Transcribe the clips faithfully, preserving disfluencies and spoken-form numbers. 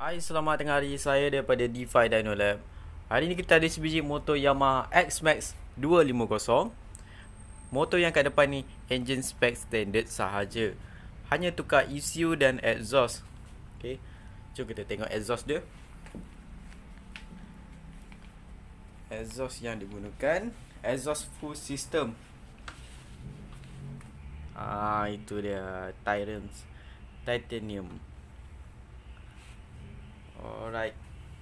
Hai, selamat tengah hari. Saya daripada Dyno Lab. Hari ni kita ada sebiji motor Yamaha Xmax dua lima kosong. Motor yang kat depan ni engine spec standard sahaja. Hanya tukar E C U dan exhaust. Okey. Jom kita tengok exhaust dia. Exhaust yang digunakan exhaust full system. Ah, itu dia Tyrants titanium. Alright.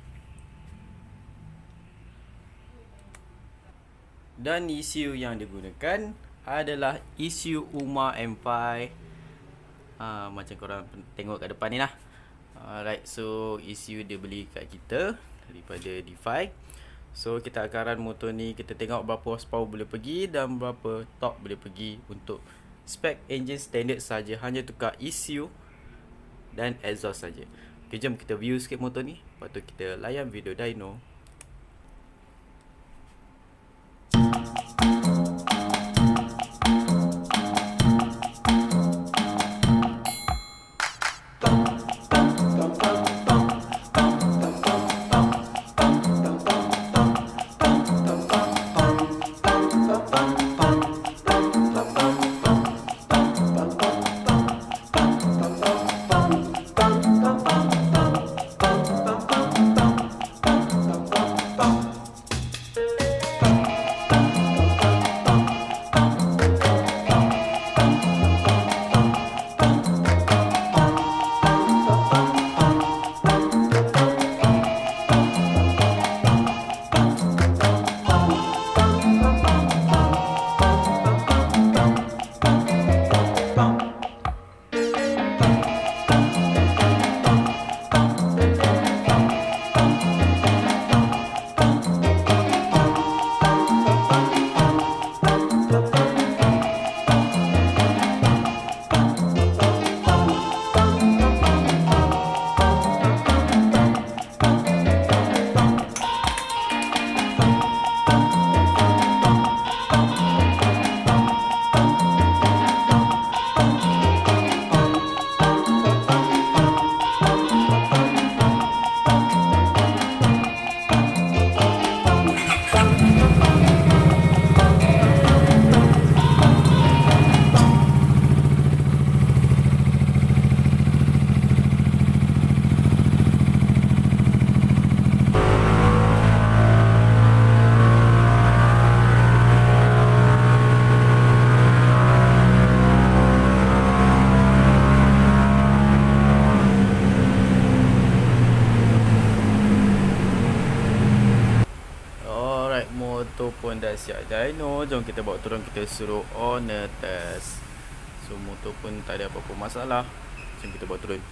Dan E C U yang digunakan adalah E C U Utama M lima. Ha, macam korang tengok kat depan ni lah. Alright, so E C U dia beli kat kita daripada D five. So kita akan run motor ni, kita tengok berapa horsepower boleh pergi dan berapa torque boleh pergi untuk spek engine standard saja, hanya tukar E C U dan exhaust saja. Okay, jom kita view sikit motor ni, lepas tu kita layan video dyno. Motor pun dah siap dyno. Jom kita bawa turun, kita suruh owner test. So motor pun tak ada apa-apa masalah. Jom kita bawa turun.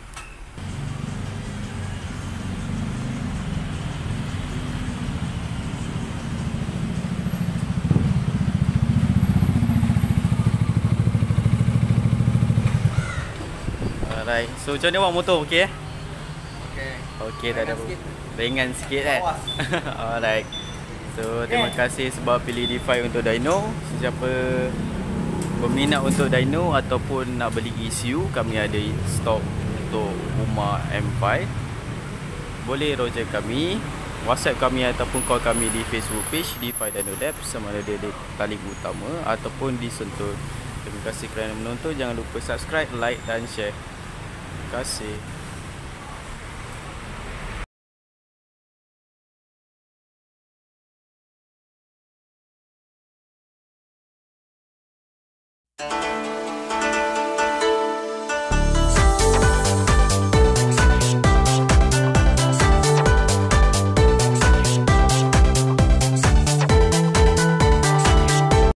Alright, so macam mana awak motor, okey eh? Okey. Okey, tak ada apa. Ringan sikit kan? Alright. So terima kasih sebab pilih D five untuk dyno. Sesiapa berminat untuk dyno ataupun nak beli E C U, kami ada stok untuk Utama M lima. Boleh roger kami, WhatsApp kami ataupun call kami di Facebook page D five Dyno Lab, sama ada di Petaling Utama ataupun di Sentul. Terima kasih kerana menonton. Jangan lupa subscribe, like dan share. Terima kasih. Thank you.